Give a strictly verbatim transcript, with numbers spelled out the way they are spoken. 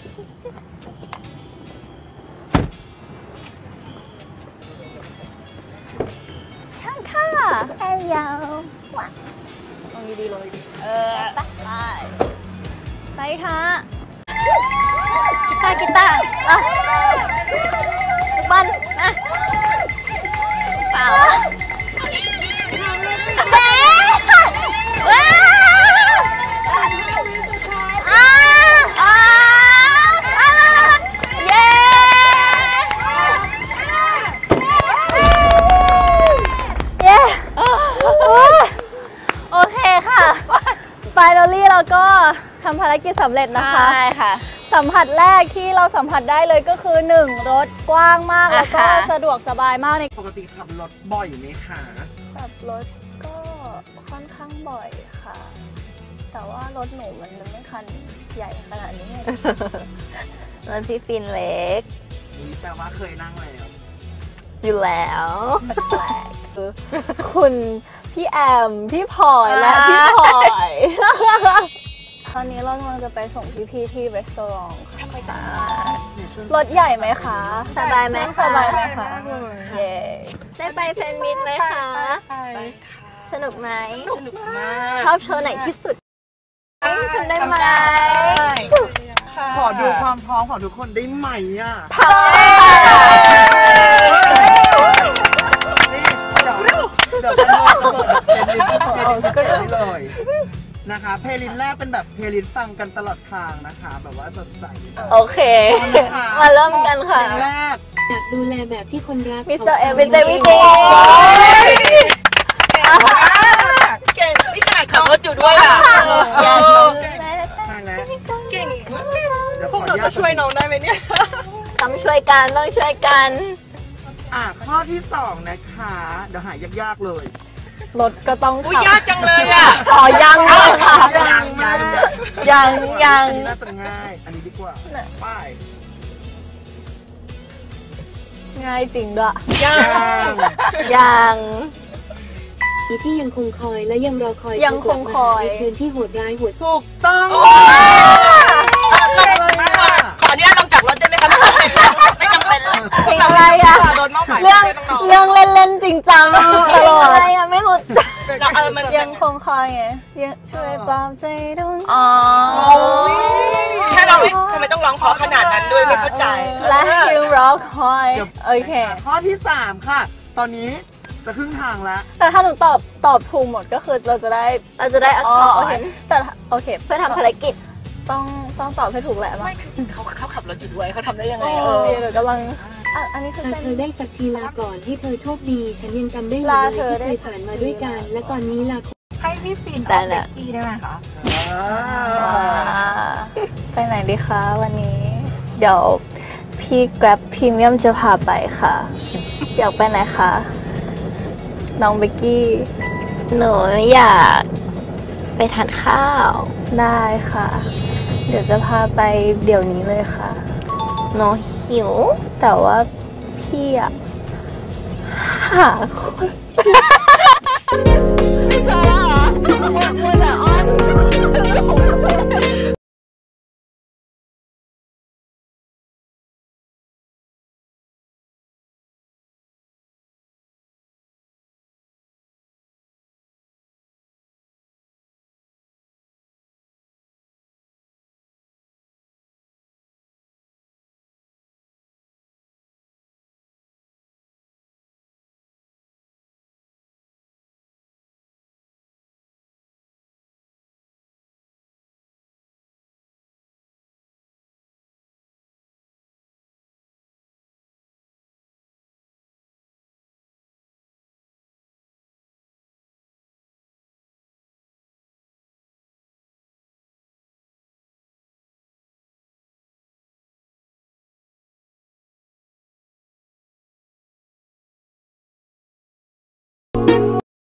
ช่างค่ะไอ้ยาวว่ะลงดีๆลงดีๆเออไปไปค่ะกีตาร์กีตาร์อ่ะบันอ่ะเปล่าแม่ว้าวอ้าอ้าเย้เย้โอเคค่ะไฟนอลลี่เราก็ทำภารกิจสำเร็จนะคะใช่ค่ะสัมผัสแรกที่เราสัมผัสได้เลยก็คือหนึ่งรถกว้างมากแล้วก็สะดวกสบายมากในปกติขับรถบ่อยไหมคะขับรถก็ค่อนข้างบ่อยค่ะแต่ว่ารถหนูมันไม่คันใหญ่ขนาดนี้รถพี่ฟินเล็กนี่แปลว่าเคยนั่งแล้วอยู่แล้วแปลกคุณพี่แอมพี่พลอยและพี่พลอยตอนนี้เรากำลังจะไปส่งพี่ๆที่รีสอร์ทค่ะรถใหญ่ไหมคะสบายไหมสบายไหมคะเย้ได้ไปแฟนมิตไหมคะสนุกไหมสนุกมากชอบโชว์ไหนที่สุดทำได้ไหมขอดูความพร้อมของทุกคนได้ไหมอ่ะพร้อมนี่เดี๋ยวเดี๋ยวจะโดนเพลย์ลิสต์เลยนะคะเพลย์ลิสต์แรกเป็นแบบเพลย์ลิสต์ฟังกันตลอดทางนะคะแบบว่าสดใสโอเคมาเริ่มกันค่ะเพลงแรกอยากดูแลแบบที่คนรักมิสเตอร์เอวิสเดวิดเก่งนี่ขนาดขับรถอยู่ด้วยอ่ะใช่แล้วเก่งพวกเราจะช่วยน้องได้ไหมเนี่ยต้องช่วยกันต้องช่วยกันอ่ะข้อที่สองนะคะเดี๋ยวหายยากๆเลยรถก็ต้องขับยากจังเลยอ่ะอ๋อยังเลยค่ะยังมากยังยังอันนี้น่าจะง่ายอันนี้ดีกว่าป้ายง่ายจริงด้วยยังยังที่ยังคงคอยและยังรอคอยยังคงคอยคืนที่โหดร้ายโหดถูกต้องขออนุญาตลงจากรถได้ไหมคะไม่จำเป็นเลยเพลงอะไรอะเรื่องเรื่องเล่นเล่นจริงจังตลอดอะไรอะไม่รู้จักยังคงคอยไงยังช่วยปลอบใจดวงอ๋อแค่เราทำไมต้องร้องเพราะขนาดนั้นด้วยไม่เข้าใจและคิวร็อกคอยโอเคข้อที่สามค่ะตอนนี้จะครึ่งทางแล้วแต่ถ้าหนูตอบตอบถูกหมดก็คือเราจะได้เราจะได้อักษรโอเคแต่โอเคเพื่อทำภารกิจต้องต้องตอบให้ถูกแหละไม่เขาเขาขับรถอยู่ด้วยเขาทำได้ยังไงเออเดี๋ยวกำลังอันนี้คือเธอได้สักทีลาก่อนที่เธอโชคดีฉันยังจำได้เลยที่เคยผ่านมาด้วยกันและตอนนี้ลาให้พี่ฟินเอาเบกกี้ได้ไหมคะไปไหนดีคะวันนี้เดี๋ยวพี่แกร็บพรีเมียมจะพาไปค่ะอยากไปไหนคะน้องเบกกี้หนูอยากไปทานข้าวได้ค่ะเดี๋ยวจะพาไปเดี๋ยวนี้เลยค่ะหนูหิวแต่ว่าพี่อะหาคนไม่เจอแล้วเหรอมัวแต่อ้อน